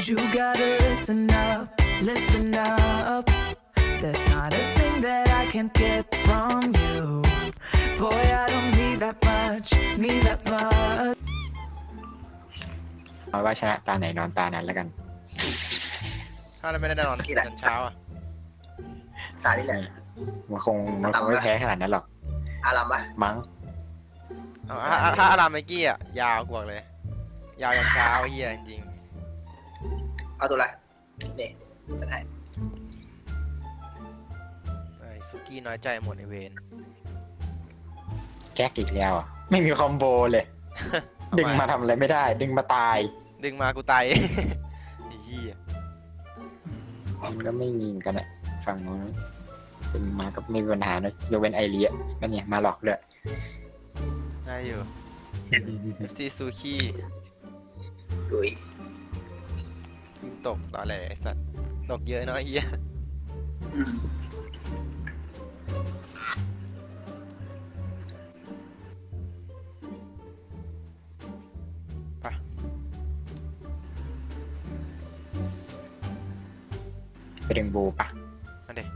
You gotta listen up, listen up. There's not a thing that I can't get from you. Boy, I don't need that much, need that much. เอาว่าชนะตาไหนนอนตานั้นแล้วกันถ้าเราไม่ได้นอนจนเช้าอ่ะตานี่แหละมันคงไม่แพ้ขนาดนั้นหรอกอารัมปะมั้งถ้าอารามเมกี้อ่ะยาวกว่าเลย ยาวยันเช้าเฮียจริงเอาตัวอะไรเนี่ยจะได้ๆไอ้ซุกี้น้อยใจหมดในเวรแก๊กอีกแล้วอ่ะไม่มีคอมโบเลย ดึงมาทำอะไรไม่ได้ ดึงมาตายดึงมากูตาย ไอ้เฮียมันก็ไม่มีเหมือนกันอ่ะฝั่งนู้นดึงมาก็ไม่มีปัญหานะยกเว้นไอเลียนั่นเนี่ยมาหลอกเลยได้อยู่ FC ซูกี้ดุยทีมตกตอนแรกไอ้สัตว์ตกเยอะเนาะไอ้เฮียไปไปดึงบูปะมาเด็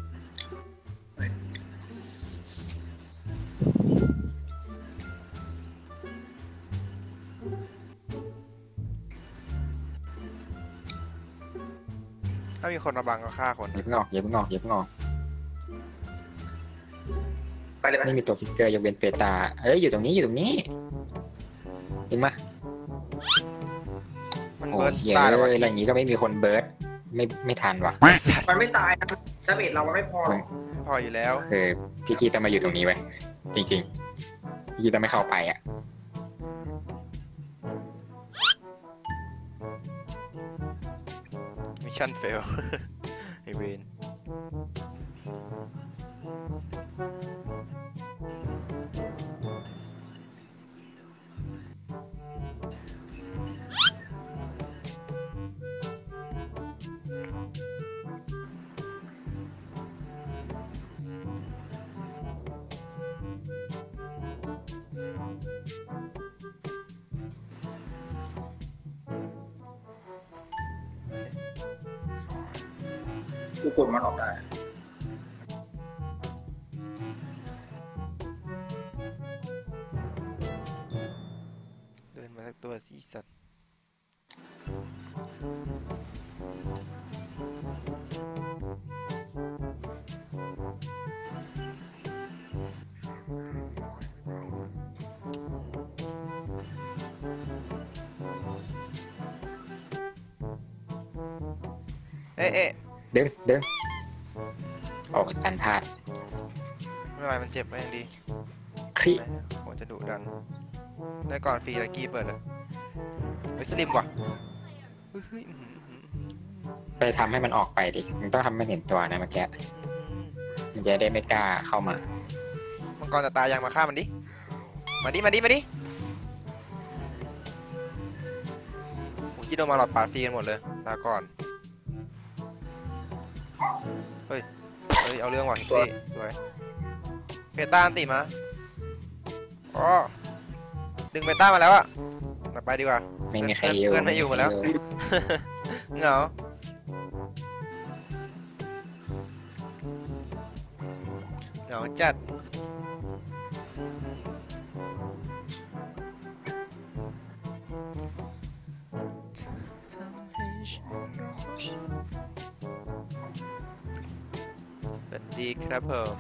ถ้ามีคนมาบังก็ฆ่าคนอย่าเพิ่งออกอย่าเพิ่งออกอย่าเพิ่งออกไปเลยไหมไม่มีตัวฟิกเกอร์ยกเว้นเปตาเอ้ยอยู่ตรงนี้อยู่ตรงนี้ดึงมามันโอ้เบิร์ดเหี้ยตายเลแล้ววะยอะไรอย่างงี้ก็ไม่มีคนเบิร์ดไม่ทันว่ะมันไม่ตายนะดาเมจเรามันไม่พอหรอกพออยู่แล้วคือพี่กีต้องมาอยู่ตรงนี้ไว้จริงๆพี่กีต้องไม่เข้าไปอ่ะมิชชั่นเฟล ไอเวนกูกดมันออกได้เดินมาสักตัวสิสัตว์เอ๊ะดึงออกกันพลาดไม่เป็นไรมันเจ็บก็ยังดีคลิแม่โหจะดุดัน ได้ก่อนฟรีลักกี้เปิดเลยไปสลิมว่ะเฮ้ยอื้อหือไปทำให้มันออกไปดิมันต้องทำให้มันเห็นตัวนะเมื่อกี้มันจะได้ไม่กล้าเข้ามามังกรจะตายยังมาฆ่ามันดิ มาดิ มาดิ มาดิโอ้ยคิดโดนมาหลอดปาดฟรีกันหมดเลยลาก่อน เฮ้ย เอาเรื่องว่ะพี่สวยเปต้าอันติมาอ๋อดึงเปต้ามาแล้วอะไปดีกว่าไม่มีใครอยู่เพื่อนไม่อยู่หมดแล้ว เหงาเหงาจัดสวัสดีครับผม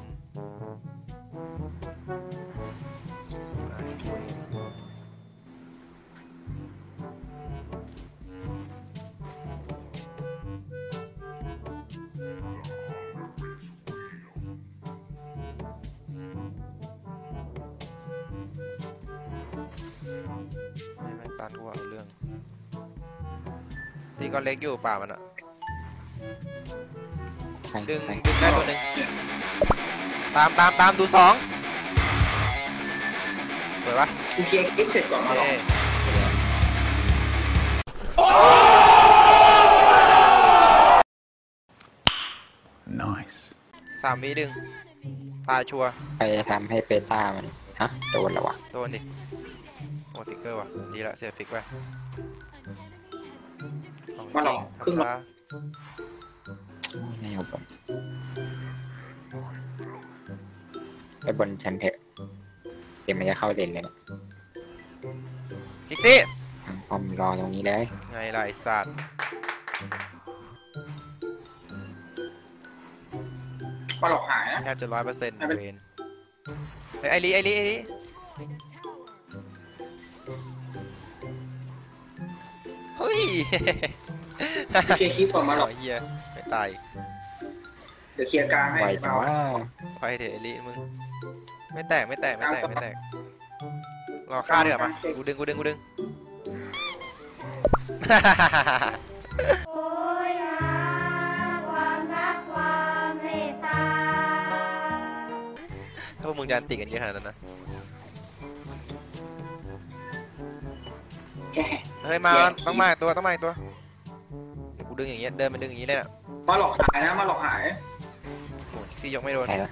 ไม่แม่งตันกูเอาเรื่องตีก้อนเล็กอยู่ป่ามันอะไปดึงไปได้ตัวหนึ่งตามดูสองสวยปะกูเคลียร์คลิปเสร็จก่อนมาหรอก Nice. 3 วิดึงตายชัวร์ไปทำให้เปต้ามันฮะโดนแล้ววะโดนดิโอ้ฟิกเกอร์ว่ะดีละเสียฟิกไปเอามาหลอกครึ่งหลอกไม่เอาบนไปบนฉันเถอะเดี๋ยวมันจะเข้าเลนเลยนะคิกซี่ทางพอมรอตรงนี้เลยไงล่ะไอ้สัตว์มาหลอกหายนะแทบจะ100%เวน เฮ้ยไอรีเฮ้ยเคลียร์คลิปก่อนมาหลอกเฮียไม่ตายเดี๋ยวเคลียร์กลางให้ไหวจังว่าไปเถอะไอรีมึงไม่แตกรอฆ่าเดี๋ยวมากูดึงโอ้ยหาความรักความเมตตาถ้าพวกมึงจะติกันเยอะขนาดนั้นนะแกเฮ้ยมาต้องมาอีกตัวเดี๋ยวกูดึงอย่างเงี้ยเดินมาดึงอย่างงี้เลยน่ะมาหลอกหายนะมาหลอกหายโอ้คิกซี่ยกไม่โดนใช่แล้ว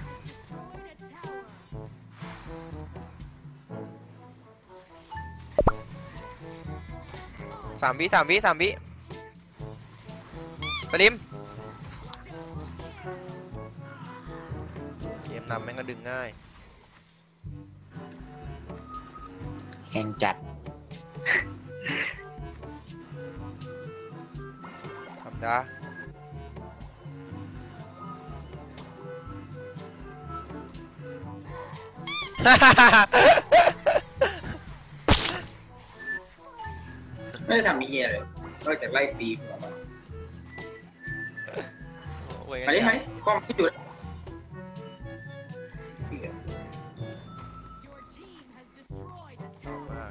3 วิสลิมเกมนำแม่งก็ดึงง่ายแห้งจัดทำจ้าไม่ได้ทำเฮียเลยนอกจากไล่ตีหัวมันโอ้ยมาดิกล้องที่อยู่เสียมาก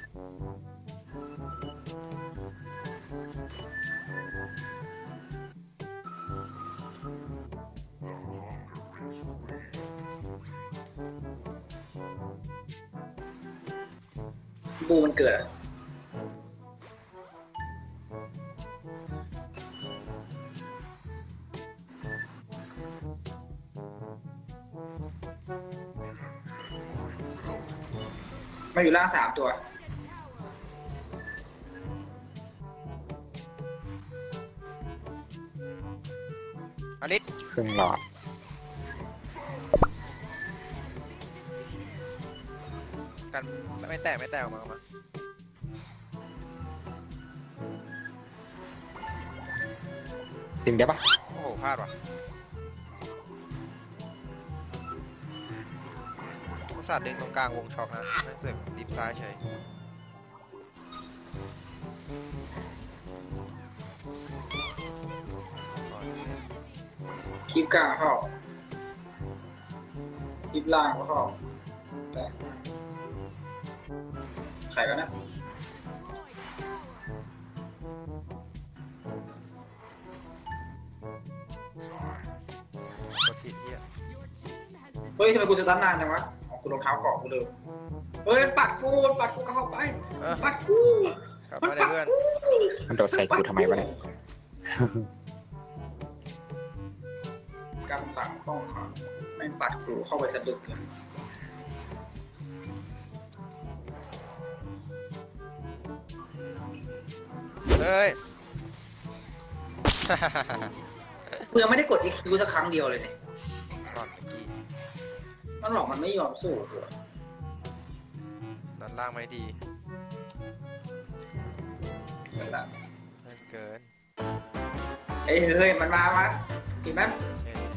บูมันเกิดอะมาอยู่ล่าง3 ตัวอลิสครึ่งหลอดกันไม่แตกออกมาดึงได้ปะโอ้โหพลาดว่ะอุตส่าห์ดึงตรงกลางวงช็อกนะแม่งเสือกดิฟซ้ายเฉยคลิปกลางเข้าคลิปล่างก็เข้าแต่ใครก็นะกดผิดเฮียเฮ้ยทำไมกูสตาร์ทนานจังวะอ๋อกูรองเท้าเกาะกูเลยเฮ้ยปัดกูเข้าไปเออปัดกูกลับมาเลยเพื่อนมันโดดใส่กูทำไมวะเนี่ยกำตังต้องหาแม่งปัดกูเข้าไปสะดุดเลยเฮ้ยกูยังไม่ได้กด EQ สักครั้งเดียวเลยเนี่ยนอนเมื่อกี้มันหลอกมันไม่ยอมสู้กูดันล่างไม่ดีนั่นแหละเกินเฮ้ยมันมาเห็นไหมเห็น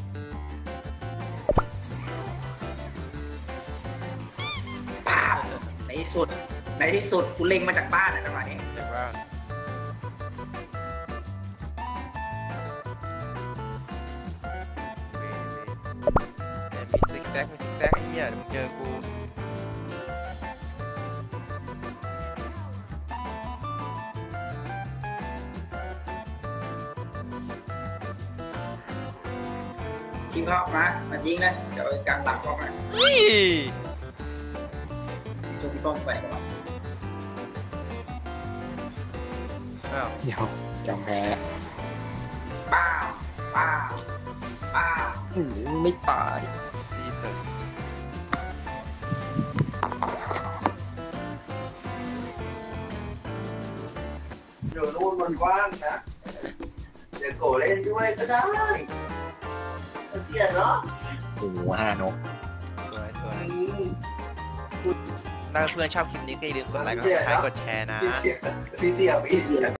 ป้าบในที่สุดกูเล็งมาจากบ้านนะจังหวะนี้เรียกว่ามีซิกแซกไอ้เหี้ยมึงเจอกูยิงเข้ามายิงเลยเดี๋ยวกลางหลังเข้ามานี่จุ่มต้มไปก่อนอ้าวเดี๋ยวจอมแพ้ป้าไม่ตายซีเซอร์อยู่นู่นมันว่างนะเดี๋ยวโกเล่นด้วยก็ได้เสียเนาะโอ้โห5 นกสวยสวยอืมถ้าเพื่อนชอบคลิปนี้ก็อย่าลืมกดไลค์กดซับสไครต์กดแชร์นะพี่เสีย